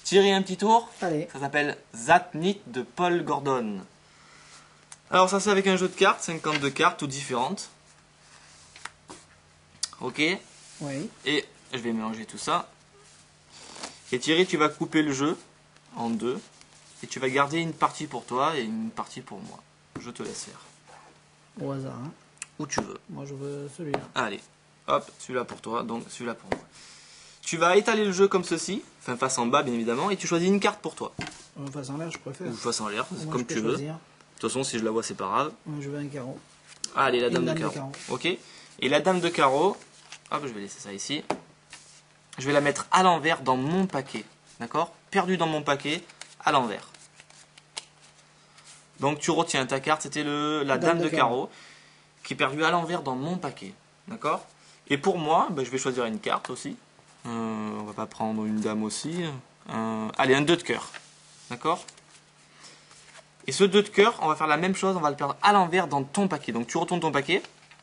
Tirer un petit tour. Allez. Ça s'appelle Zatnit de Paul Gordon. Alors ça c'est avec un jeu de cartes, 52 cartes toutes différentes. Ok. Oui. Et je vais mélanger tout ça. Et Thierry, tu vas couper le jeu en deux. Et tu vas garder une partie pour toi et une partie pour moi. Je te laisse faire. Au hasard. Hein. Où tu veux. Moi je veux celui-là. Allez. Hop, celui-là pour toi, donc celui-là pour moi. Tu vas étaler le jeu comme ceci. Enfin face en bas bien évidemment. Et tu choisis une carte pour toi. Face en l'air je préfère. Ou face en l'air, Moi, comme je peux tu veux. choisir. De toute façon si je la vois c'est pas grave. Moi je veux un carreau. Allez, la dame, Une de dame carreau. de carreau. Ok. Et la dame de carreau, hop, je vais laisser ça ici. Je vais la mettre à l'envers dans mon paquet. D'accord? Perdu dans mon paquet, à l'envers. Donc tu retiens ta carte, c'était la dame de carreau, qui est perdue à l'envers dans mon paquet. D'accord? Et pour moi, je vais choisir une carte aussi. On va pas prendre une dame aussi. Allez, un 2 de cœur. D'accord? Et ce 2 de cœur, on va faire la même chose, on va le perdre à l'envers dans ton paquet. Donc tu retournes ton paquet.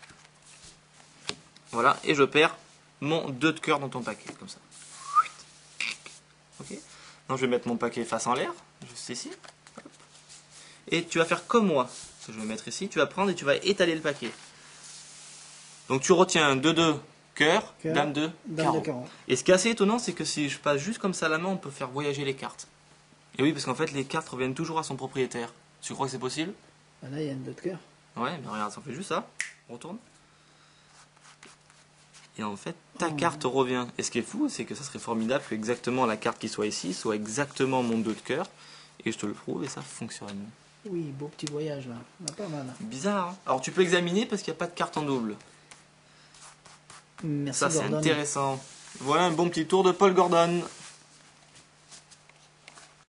Voilà, et je perds mon 2 de cœur dans ton paquet, comme ça. Ok. Donc je vais mettre mon paquet face en l'air, juste ici. Hop. Et tu vas faire comme moi. Je vais mettre ici, tu vas prendre et tu vas étaler le paquet. Donc tu retiens un 2-2 cœur, dame de carreau. Et ce qui est assez étonnant, c'est que si je passe juste comme ça la main, on peut faire voyager les cartes. Et oui, parce qu'en fait, les cartes reviennent toujours à son propriétaire. Tu crois que c'est possible? Là, il y a un 2 de cœur. Ouais, mais regarde, ça fait juste ça. On retourne. Et en fait, ta carte revient. Et ce qui est fou, c'est que ça serait formidable que exactement la carte qui soit ici soit exactement mon 2 de cœur. Et je te le prouve et ça fonctionne. Oui, beau petit voyage là. On a pas mal. Bizarre, hein? Alors tu peux examiner parce qu'il n'y a pas de carte en double. Merci Ça, c'est Gordon. intéressant. Voilà un bon petit tour de Paul Gordon.